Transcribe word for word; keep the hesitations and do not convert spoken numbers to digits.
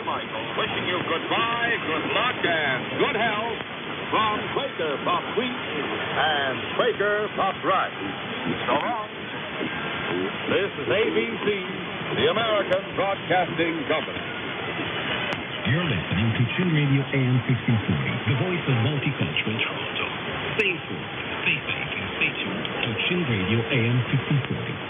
Michael, wishing you goodbye, good luck, and good health from Quaker Puffed Wheat and Quaker Puffed Rice. So long. This is A B C, the American Broadcasting Company. You're listening to Chin Radio A M fifteen forty, the voice of multicultural Toronto. Stay informed, stay safe, and stay tuned to Chin Radio A M fifteen forty.